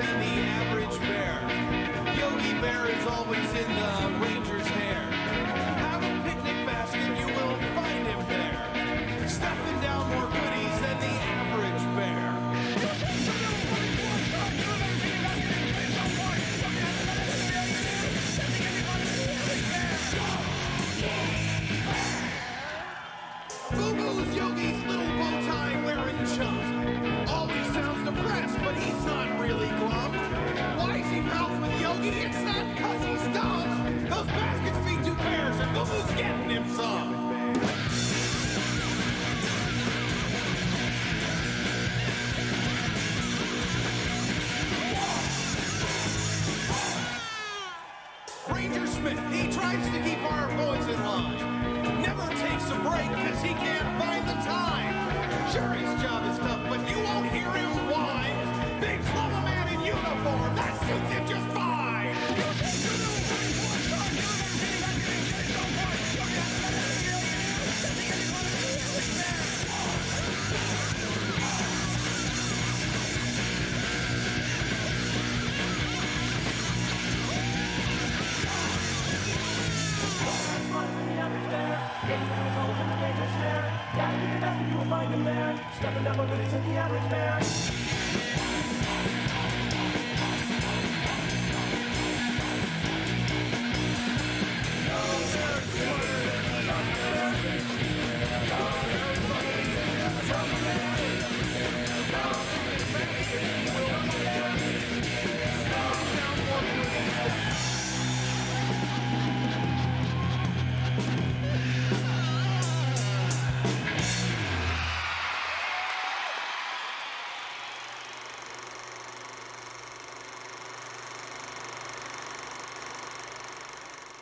than the average bear. Yogi Bear is always in the ranger's hair. Have a picnic basket, you will find him there, stuffing down more goodies than the average bear. Boo-Boo's Yogi's little bow tie wearing chum. Always sounds depressed, but he's not really glum. Why is he pals with Yogi? It's not 'cause he's dumb. Those baskets feed two bears, and Boo-Boo's getting him some. Ranger Smith, he tries to keep our boys in line. Never takes a break 'cause he can't find the time. Sure, his job is tough, but you won't hear him whine.